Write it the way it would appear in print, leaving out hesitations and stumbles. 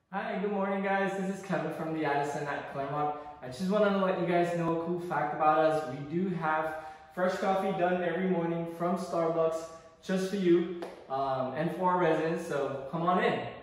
Hi, good morning guys. This is Kevin from the Addison at Clermont. I just wanted to let you guys know a cool fact about us. We do have fresh coffee done every morning from Starbucks just for you and for our residents, so come on in.